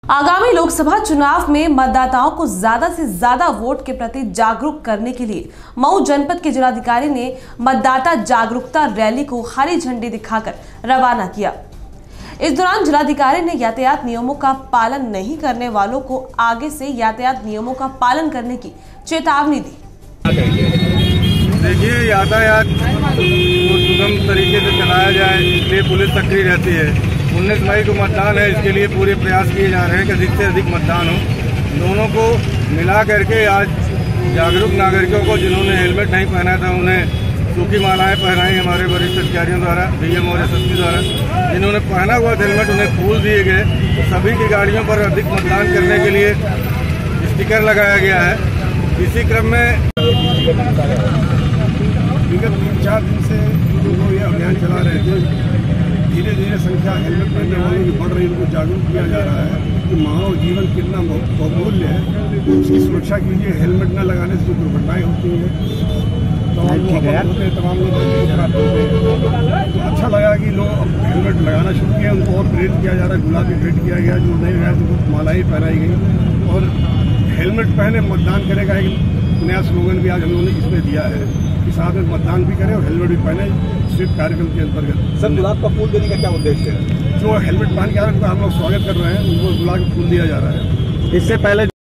आगामी लोकसभा चुनाव में मतदाताओं को ज्यादा से ज्यादा वोट के प्रति जागरूक करने के लिए मऊ जनपद के जिलाधिकारी ने मतदाता जागरूकता रैली को हरी झंडी दिखाकर रवाना किया। इस दौरान जिलाधिकारी ने यातायात नियमों का पालन नहीं करने वालों को आगे से यातायात नियमों का पालन करने की चेतावनी दी। देखिए, यातायात को सुगम तरीके से चलाया जाए, इसलिए पुलिस सक्रिय रहती है। 19 मई को मतदान है, इसके लिए पूरे प्रयास किए जा रहे हैं कि अधिक से अधिक मतदान हो। दोनों को मिला करके आज जागरूक नागरिकों को जिन्होंने हेलमेट नहीं पहना था उन्हें सूखी मालाएं पहनाई हमारे वरिष्ठ अधिकारियों द्वारा, डीएम और एसएसपी द्वारा। जिन्होंने पहना हुआ हेलमेट उन्हें फूल दिए गए। सभी की गाड़ियों पर अधिक मतदान करने के लिए स्टिकर लगाया गया है। इसी क्रम में विगत 3-4 दिन से लोग ये अभियान चला रहे थे। धीरे धीरे संख्या हेलमेट पहनने वालों की बढ़ रही, उनको जागरूक किया जा रहा है कि मानव जीवन कितना बहुमूल्य है। उसकी सुरक्षा के लिए हेलमेट न लगाने से जो दुर्घटनाएं होती हैं, तमाम लोग प्राप्त होते हैं। तो अच्छा लगा कि लोग अब हेलमेट लगाना शुरू किया, उनको और प्रेरित किया जा रहा है। गुलाबी भेंट किया गया, जो नहीं है तो मालाएं पहनाई गई और हेलमेट पहने मतदान करेगा एक नया स्लोगन भी आज हम लोगों ने इसमें दिया है कि साथ में मतदान भी करें और हेलमेट भी पहने। स्वीप कार्यक्रम के अंतर्गत सर गुलाब का फूल देने का क्या उद्देश्य है? जो हेलमेट पहन के आ रहे हैं उनका हम लोग स्वागत कर रहे हैं, उनको गुलाब का फूल दिया जा रहा है। इससे पहले